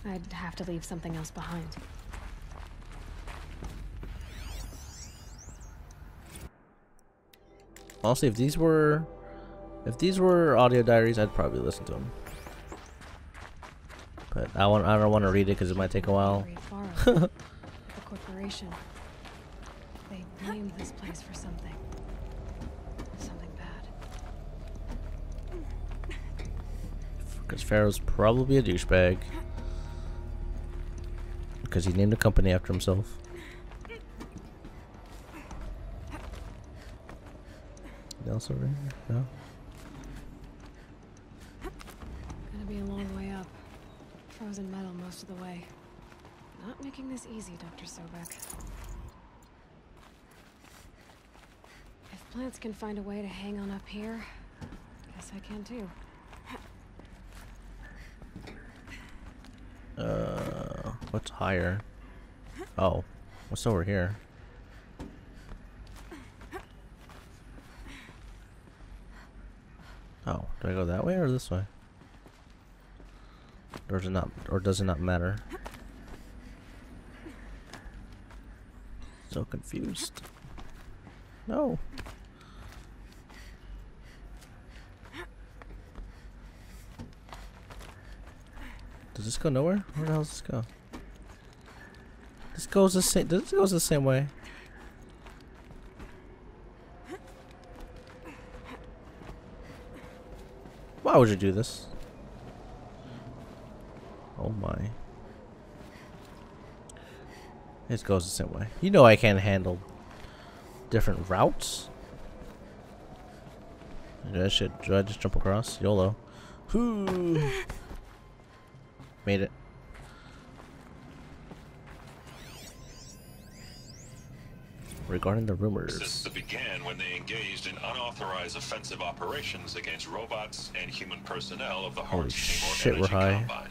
I'd have to leave something else behind. Honestly, if these were audio diaries, I'd probably listen to them. But I don't want to read it because it might take a while. The corporation. They blamed this place for something. Something bad. Because Pharaoh's probably a douchebag. Because he named a company after himself. Anything else over here? No? Gonna be a long way up. Frozen metal most of the way. Not making this easy, Dr. Sobek. If plants can find a way to hang on up here, guess I can too. What's higher? Oh, what's over here? Oh, do I go that way or this way? Or does it not matter? So confused. No. Does this go nowhere? Where the hell does this go? This goes the same. This goes the same way. Why would you do this? Oh my. This goes the same way. You know I can't handle different routes. Do I just jump across? YOLO. Whoo! Made it. Regarding the rumors. Since it began when they engaged in unauthorized offensive operations against robots and human personnel of the Holy Harsh shit, Energy we're high. Combine.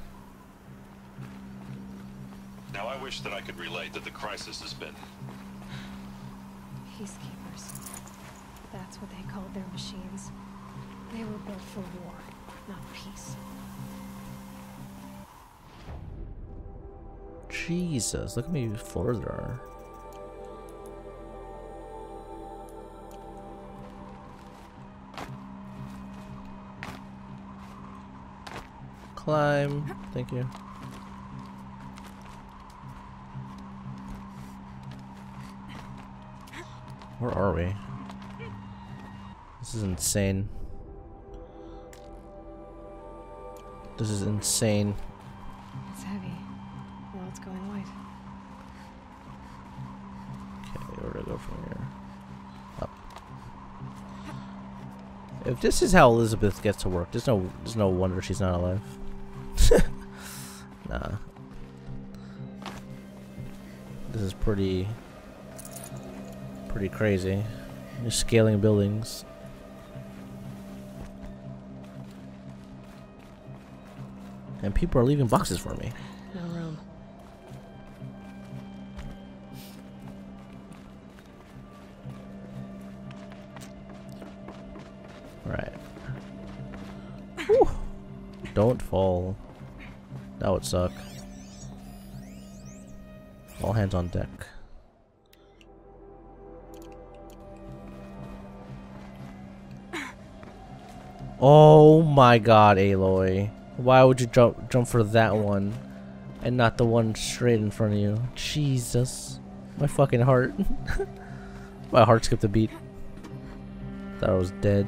Now I wish that I could relate that the crisis has been. Peacekeepers. That's what they called their machines. They were built for war, not peace. Jesus, look at me further. Climb, thank you. Where are we? This is insane. This is insane. It's heavy. Well, it's going white. Okay, where do I go from here? Up. If this is how Elizabeth gets to work, there's no wonder she's not alive. Nah. This is pretty crazy. You're scaling buildings. And people are leaving boxes for me. No room. Alright. Whew. Don't fall. That would suck. All hands on deck. Oh my god, Aloy. Why would you jump for that one and not the one straight in front of you? Jesus. My fucking heart. My heart skipped a beat. Thought I was dead.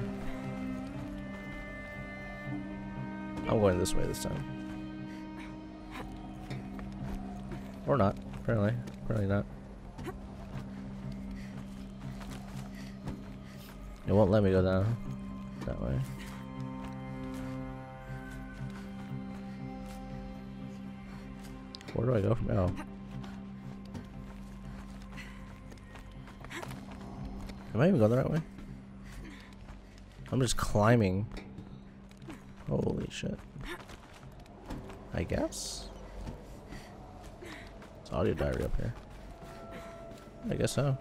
I'm going this way this time. Or not, apparently. Apparently not. It won't let me go down that way. Where do I go from now? Am I even going the right way? I'm just climbing. Holy shit. I guess? It's audio diary up here. I guess so.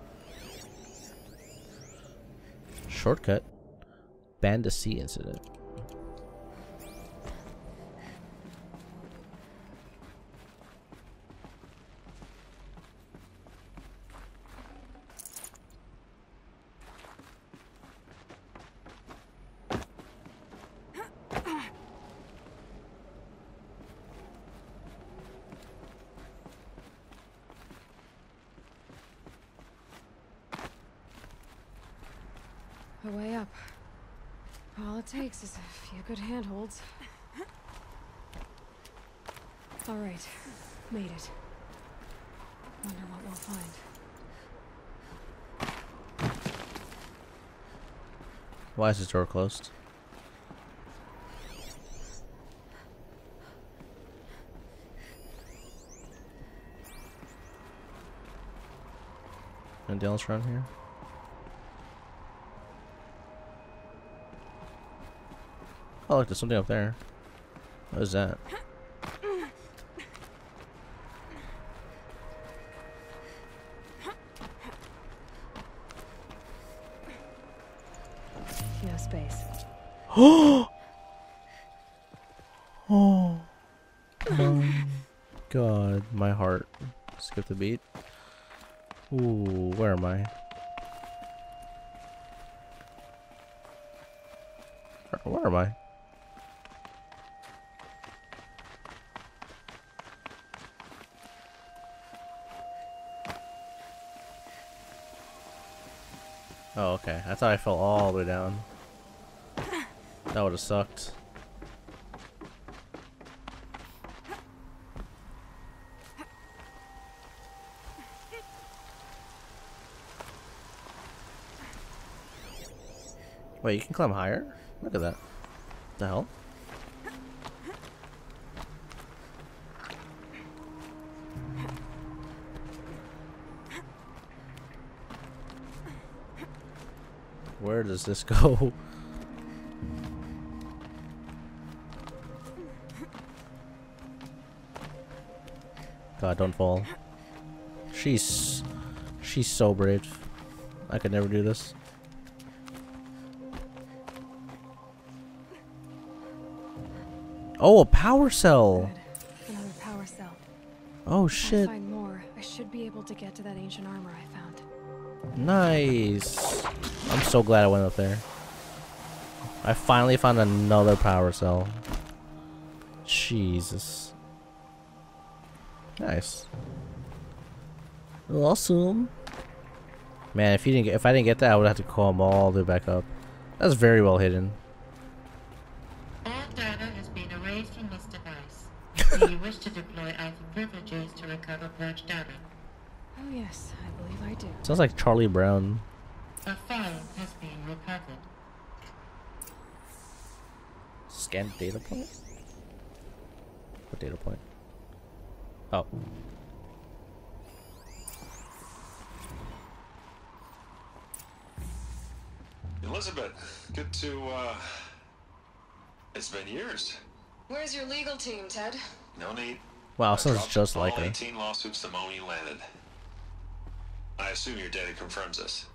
Shortcut. Band to Sea incident. A way up. All it takes is a few good handholds. All right, made it. Wonder what we'll find. Why is this door closed? Anything else around here? Oh, look, there's something up there. What is that? No space. Oh my god, my heart skipped a beat. Ooh, where am I? Where am I? Oh, okay. I thought I fell all the way down. That would have sucked. Wait, you can climb higher? Look at that. What the hell? Where does this go? God, don't fall. She's so brave. I could never do this. Oh, a power cell. Good. Another power cell. Oh If I shit. find more, I should be able to get to that ancient armor I found. Nice. I'm so glad I went up there. I finally found another power cell. Jesus. Nice. Awesome. Man, if I didn't get that, I would have to call them all the way back up. That's very well hidden. All data has been erased from this device. Do you wish to deploy item privileges to recover purged data? Oh yes, I believe I do. Sounds like Charlie Brown. A file has been recovered. Scan data point? What data point? Oh. Elizabeth, good to, it's been years. Where's your legal team, Ted? No need. Wow, I sounds dropped just all like her. 18 lawsuits the moment you landed. I assume your data confirms this.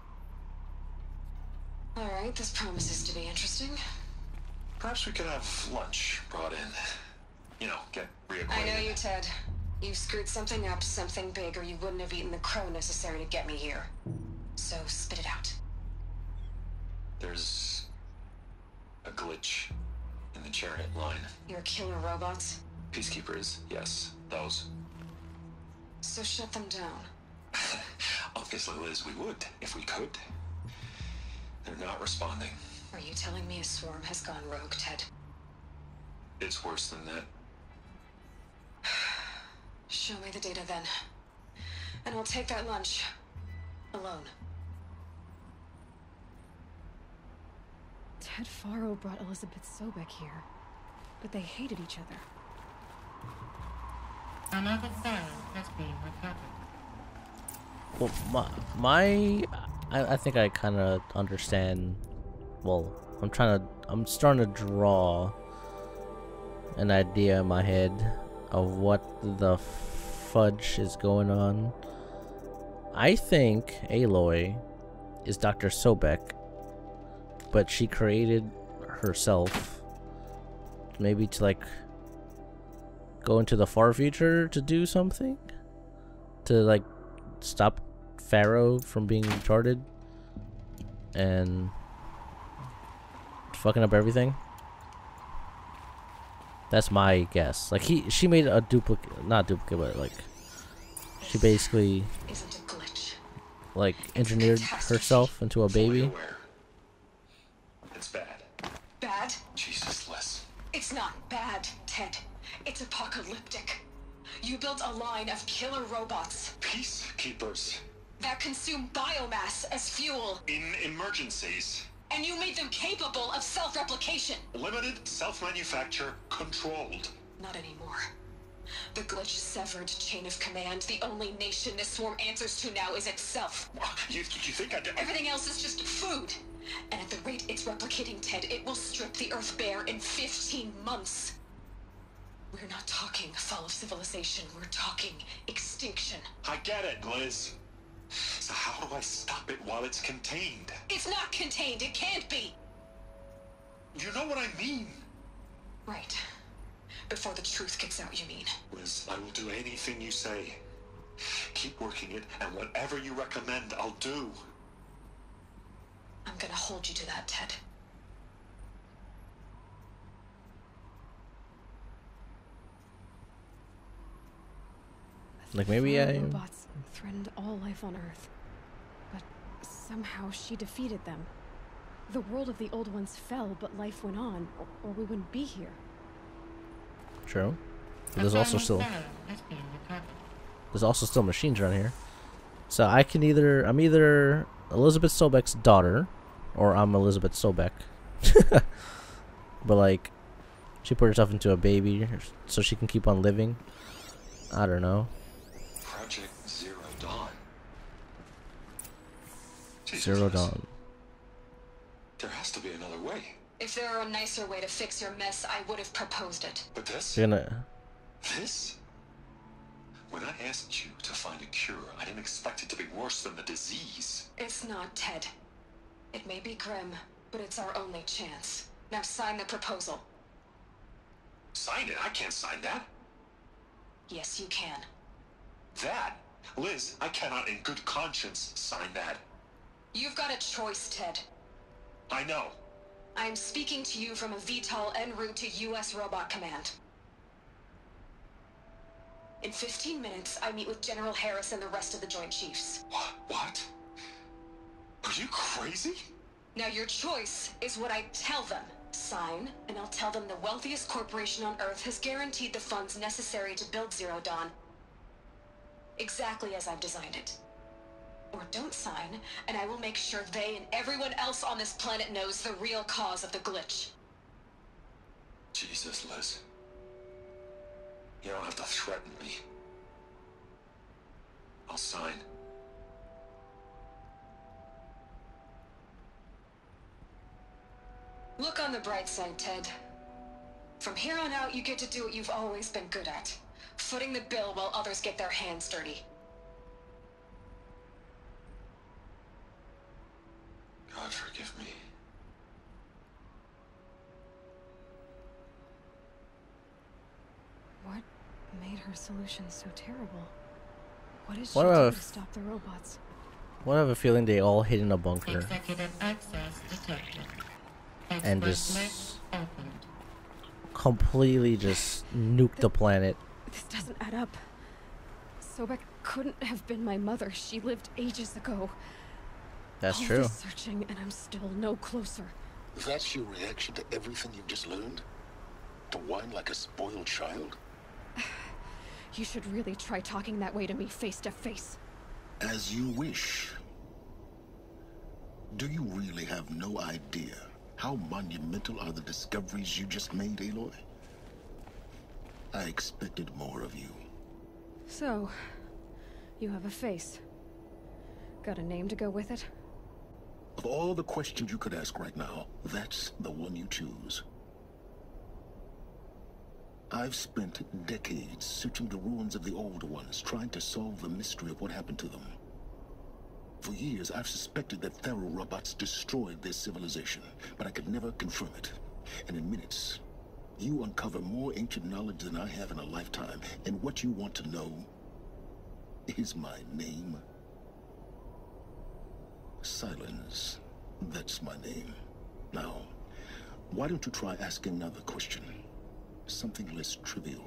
All right, this promises to be interesting. Perhaps we could have lunch brought in. You know, get reacquainted. I know you, Ted. You've screwed something up, something big, or you wouldn't have eaten the crow necessary to get me here. So spit it out. There's a glitch in the chariot line. You're killing robots? Peacekeepers, yes, those. So shut them down. Obviously, Liz, we would, if we could. They're not responding. Are you telling me a swarm has gone rogue, Ted? It's worse than that. Show me the data then. And I'll take that lunch. Alone. Ted Faro brought Elizabeth Sobek here. But they hated each other. Another file has been recovered. Well, I think I kind of understand. Well, I'm starting to draw an idea in my head of what the fudge is going on. I think Aloy is Dr. Sobek, but she created herself maybe to like go into the far future to do something, to like stop Pharaoh from being retarded and fucking up everything. That's my guess. Like she made a duplicate, not duplicate, but like she basically Isn't a glitch. like engineered herself into a Fully baby. aware. It's bad. Bad? Jesus, Liz. It's not bad, Ted. It's apocalyptic. You built a line of killer robots Peacekeepers. that consume biomass as fuel, In emergencies. and you made them capable of self-replication. Limited, self-manufacture, controlled. Not anymore. The glitch severed chain of command. The only nation this swarm answers to now is itself. You think I did? Everything else is just food. And at the rate it's replicating, Ted, it will strip the Earth bare in 15 months. We're not talking fall of civilization. We're talking extinction. I get it, Liz. So how do I stop it while it's contained? It's not contained. It can't be. You know what I mean. Right. Before the truth gets out, you mean? Liz, I will do anything you say. Keep working it, and whatever you recommend, I'll do. I'm gonna hold you to that, Ted. Like maybe Robots threatened all life on Earth, but somehow she defeated them. The world of the old ones fell, but life went on, or we wouldn't be here. True. But there's also still machines around here. So I'm either Elizabeth Sobeck's daughter, or I'm Elizabeth Sobeck. But like, she put herself into a baby so she can keep on living. I don't know. Project Zero Dawn. Zero Dawn. There has to be another way. If there were a nicer way to fix your mess, I would have proposed it. But this? You're gonna. This? When I asked you to find a cure, I didn't expect it to be worse than the disease. It's not, Ted. It may be grim, but it's our only chance. Now sign the proposal. Sign it? I can't sign that. Yes, you can. That? Liz, I cannot in good conscience sign that. You've got a choice, Ted. I know. I am speaking to you from a VTOL en route to U.S. Robot Command. In 15 minutes, I meet with General Harris and the rest of the Joint Chiefs. What? Are you crazy? Now your choice is what I tell them. Sign, and I'll tell them the wealthiest corporation on Earth has guaranteed the funds necessary to build Zero Dawn. Exactly as I've designed it. Or don't sign, and I will make sure they and everyone else on this planet knows the real cause of the glitch. Jesus, Liz. You don't have to threaten me. I'll sign. Look on the bright side, Ted. From here on out, you get to do what you've always been good at. Footing the bill while others get their hands dirty. God forgive me. What made her solution so terrible? What is she What doing if- to stop the robots? I have a feeling they all hid in a bunker Executive access detected. and Express just list opened. completely just nuke the planet. This doesn't add up. Sobek couldn't have been my mother. She lived ages ago. That's All true. this searching, and I'm still no closer. That's your reaction to everything you've just learned? To whine like a spoiled child? You should really try talking that way to me face to face. As you wish. Do you really have no idea how monumental are the discoveries you just made, Aloy? I expected more of you. So, you have a face. Got a name to go with it? Of all the questions you could ask right now, that's the one you choose. I've spent decades searching the ruins of the old ones, trying to solve the mystery of what happened to them. For years, I've suspected that Thero robots destroyed their civilization, but I could never confirm it. And in minutes, you uncover more ancient knowledge than I have in a lifetime, and what you want to know is my name. Silence. That's my name. Now, why don't you try asking another question? Something less trivial.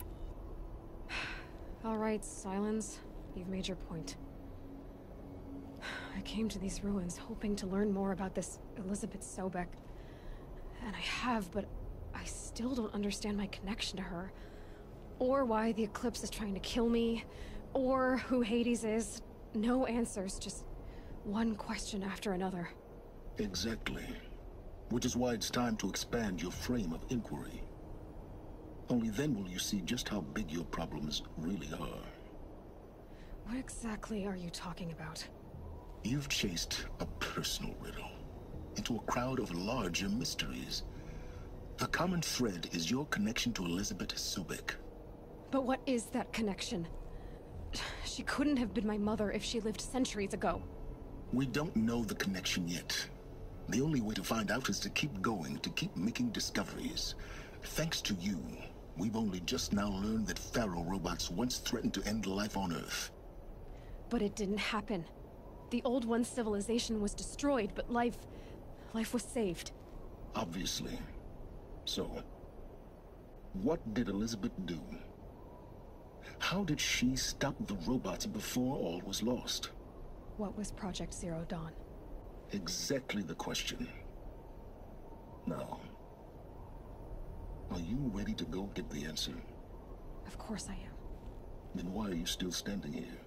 All right, Silence. You've made your point. I came to these ruins hoping to learn more about this Elizabeth Sobek. And I have, but I still don't understand my connection to her. Or why the Eclipse is trying to kill me. Or who Hades is. No answers, just one question after another. Exactly. Which is why it's time to expand your frame of inquiry. Only then will you see just how big your problems really are. What exactly are you talking about? You've chased a personal riddle into a crowd of larger mysteries. The common thread is your connection to Elizabeth Sobek. But what is that connection? She couldn't have been my mother if she lived centuries ago. We don't know the connection yet. The only way to find out is to keep going, to keep making discoveries. Thanks to you, we've only just now learned that Pharaoh robots once threatened to end life on Earth. But it didn't happen. The Old One's civilization was destroyed, but life was saved. Obviously. So, what did Elizabeth do? How did she stop the robots before all was lost? What was Project Zero Dawn? Exactly the question. Now, are you ready to go get the answer? Of course I am. Then why are you still standing here?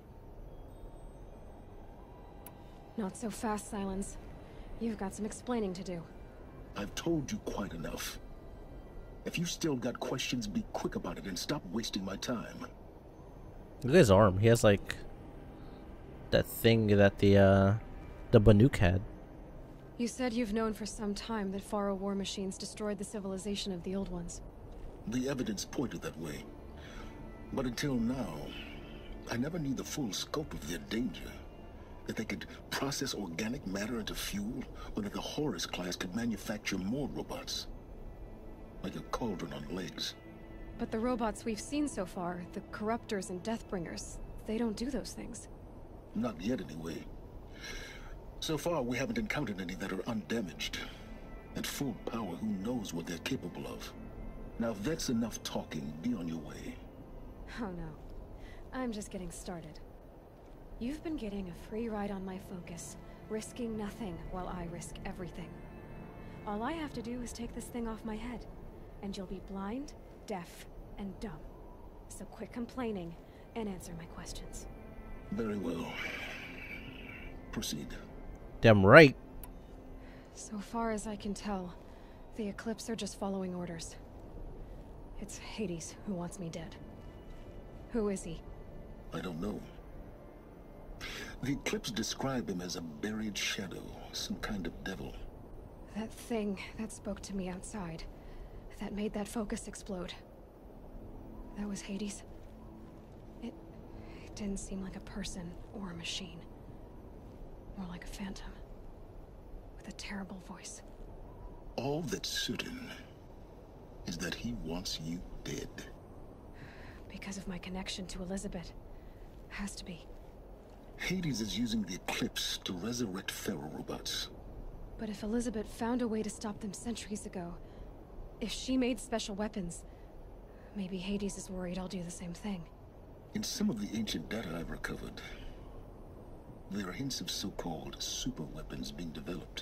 Not so fast, Silence. You've got some explaining to do. I've told you quite enough. If you still got questions, be quick about it and stop wasting my time. Look at his arm. He has like that thing that the Banuk had. You said you've known for some time that Pharaoh war machines destroyed the civilization of the Old Ones. The evidence pointed that way. But until now, I never knew the full scope of their danger. That they could process organic matter into fuel, or that the Horus class could manufacture more robots. Like a cauldron on legs. But the robots we've seen so far, the Corruptors and Deathbringers, they don't do those things. Not yet, anyway. So far, we haven't encountered any that are undamaged. At full power, who knows what they're capable of? Now, if that's enough talking, be on your way. Oh no. I'm just getting started. You've been getting a free ride on my focus, risking nothing while I risk everything. All I have to do is take this thing off my head, and you'll be blind, deaf, and dumb. So quit complaining and answer my questions. Very well. Proceed. Damn right. So far as I can tell, the Eclipse are just following orders. It's Hades who wants me dead. Who is he? I don't know. The Eclipse describe him as a buried shadow, some kind of devil. That thing that spoke to me outside, that made that focus explode. That was Hades. It didn't seem like a person or a machine. More like a phantom. With a terrible voice. All that's certain is that he wants you dead. Because of my connection to Elizabeth. Has to be. Hades is using the Eclipse to resurrect Pharaoh robots. But if Elizabeth found a way to stop them centuries ago, if she made special weapons, maybe Hades is worried I'll do the same thing. In some of the ancient data I've recovered, there are hints of so-called super weapons being developed.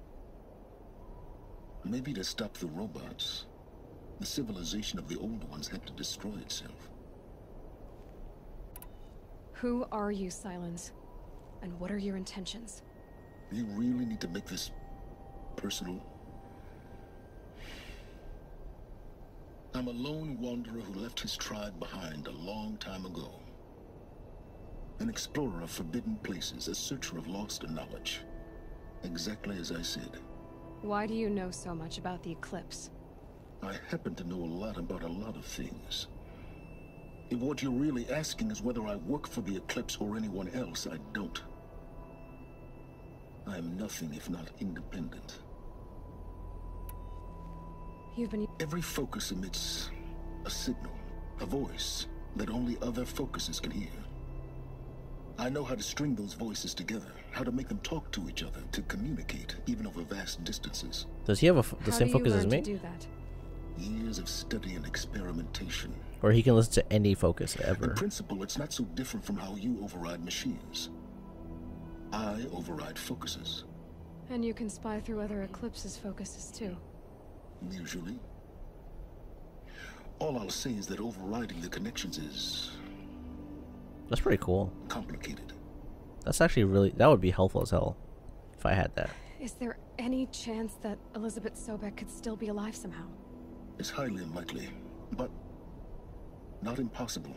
Maybe to stop the robots, the civilization of the old ones had to destroy itself. Who are you, Silence? And what are your intentions? You really need to make this personal? I'm a lone wanderer who left his tribe behind a long time ago. An explorer of forbidden places, a searcher of lost knowledge. Exactly as I said. Why do you know so much about the Eclipse? I happen to know a lot about a lot of things. If what you're really asking is whether I work for the Eclipse or anyone else, I don't. I am nothing if not independent. You've been... Every focus emits a signal, a voice that only other focuses can hear. I know how to string those voices together, how to make them talk to each other, to communicate, even over vast distances. Does he have the same focus as me? How do you learn to do that? Years of study and experimentation. Or he can listen to any focus ever. In principle, it's not so different from how you override machines. I override focuses. And you can spy through other Eclipse's focuses too. Usually. All I'll say is that overriding the connections is That's pretty cool. complicated. That's actually really, that would be helpful as hell if I had that. Is there any chance that Elizabeth Sobek could still be alive somehow? It's highly unlikely, but not impossible.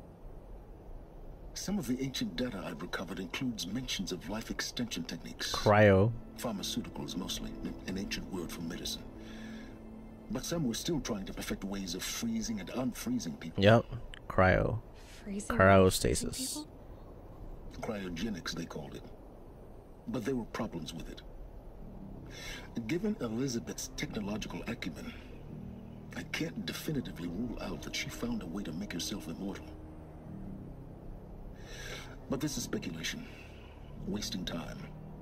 Some of the ancient data I've recovered includes mentions of life extension techniques. Cryo. Pharmaceuticals mostly, an ancient word for medicine. But some were still trying to perfect ways of freezing and unfreezing people. Yep. Cryo. Freezing Cryostasis. people? Cryogenics, they called it. But there were problems with it. Given Elizabeth's technological acumen, I can't definitively rule out that she found a way to make herself immortal. But this is speculation. Wasting time.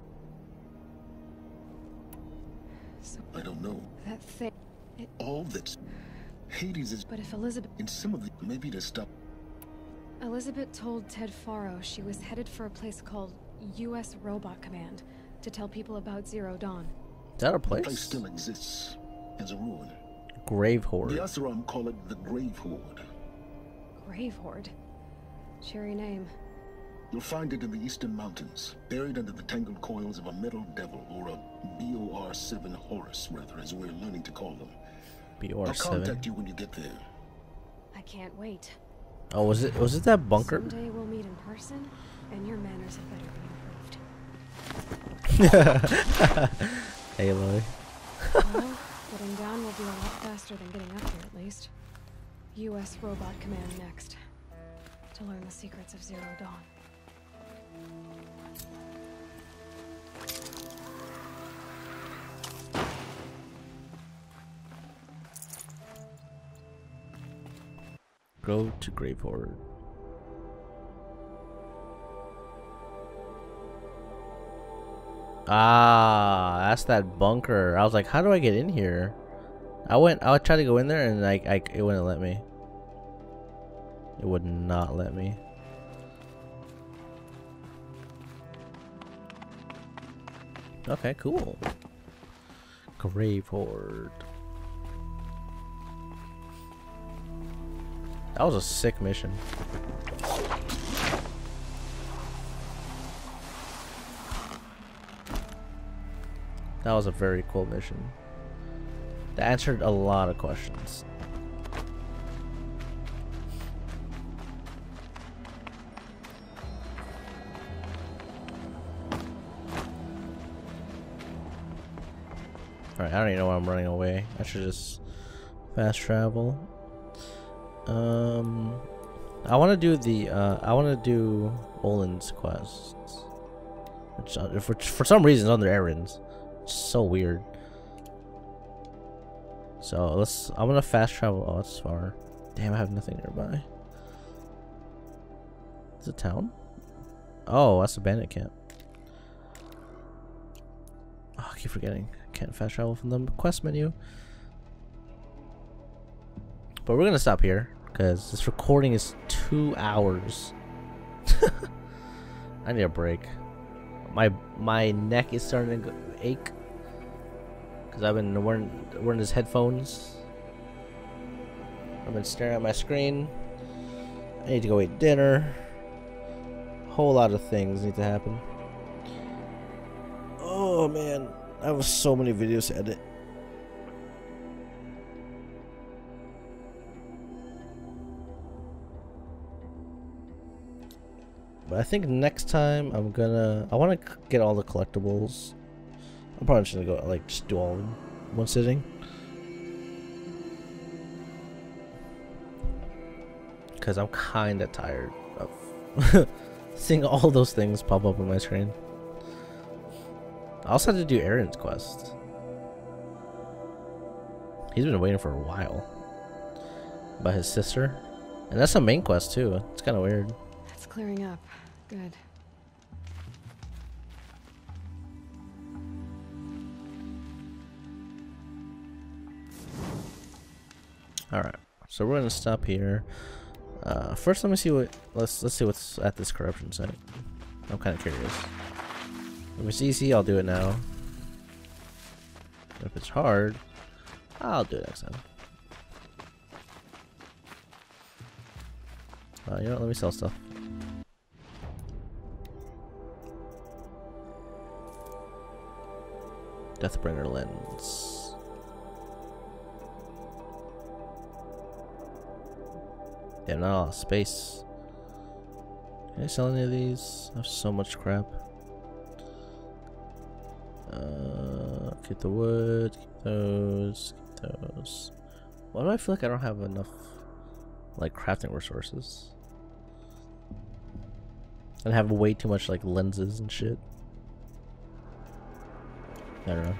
So I don't know. that thing. All that's... Hades is... But if Elizabeth In some of the... Maybe to stop... told Ted Faro she was headed for a place called U.S. Robot Command to tell people about Zero Dawn. Is that a The place? place still exists. As a ruin. Grave The Horde. Asaram call it the Grave Horde. Grave Horde. Cheery name. You'll find it in the eastern mountains, buried under the tangled coils of a metal devil, or a BOR-7 Horus, rather, as we're learning to call them. I'll BR7. contact you when you get there. I can't wait. Oh, was it that bunker? Someday we'll meet in person, and your manners had better be improved. Hey, Aloy. Well, getting down will be a lot faster than getting up here, at least. U.S. Robot Command next. To learn the secrets of Zero Dawn. Go to Grave Horde. Ah, that's that bunker. I was like, how do I get in here? I tried to go in there and it wouldn't let me. It would not let me. Okay, cool. Grave Horde. That was a sick mission. That was a very cool mission. That answered a lot of questions. Alright, I don't even know why I'm running away. I should just fast travel. I want to do the I want to do Olin's quests, which for some reason is under errands. It's so weird. So I'm gonna fast travel. Oh, it's far. Damn, I have nothing nearby. Is it town? Oh, that's a bandit camp. Oh, I keep forgetting. I can't fast travel from the quest menu. But we're gonna stop here because this recording is 2 hours. I need a break. My neck is starting to ache because I've been wearing these headphones. I've been staring at my screen. I need to go eat dinner. A whole lot of things need to happen. Oh man, I have so many videos to edit. But I think next time I want to get all the collectibles. I'm probably just gonna go just do all in one sitting. Because I'm kinda tired of seeing all those things pop up on my screen. I also had to do Aaron's quest. He's been waiting for a while. By his sister. And that's a main quest too. It's kinda weird. That's clearing up. Good. Alright, so we're gonna stop here. First let me see let's see what's at this corruption site. I'm kinda curious. If it's easy, I'll do it now. If it's hard, I'll do it next time. You know what? Let me sell stuff. Deathbringer lens. Yeah, not a lot of space. Can I sell any of these? I have so much crap. Keep the wood, keep those, keep those. Why do I feel like I don't have enough, like, crafting resources? I have way too much, like, lenses and shit. I don't know.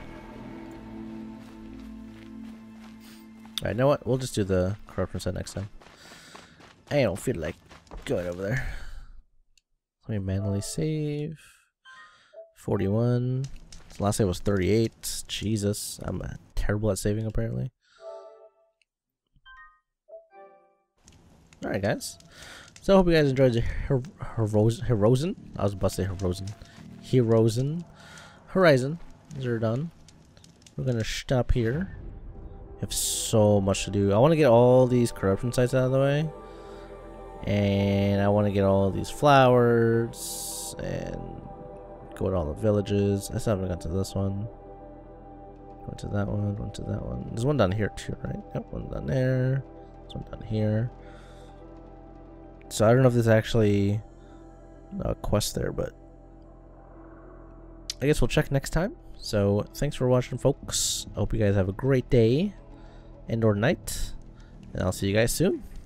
Alright, you know what? We'll just do the corruption set next time. I don't feel like going over there. Let me manually save. 41. Last save was 38. Jesus, I'm terrible at saving apparently. Alright guys. So I hope you guys enjoyed the Horizon. I was about to say Horizon. They're done. We're gonna stop here. We have so much to do. I want to get all these corruption sites out of the way. And I want to get all these flowers and go to all the villages. I still haven't got to this one. Went to that one, went to that one. There's one down here too, right? Yep, one down there. There's one down here. So I don't know if there's actually a quest there, but I guess we'll check next time. So thanks for watching, folks. I hope you guys have a great day and or night. And I'll see you guys soon.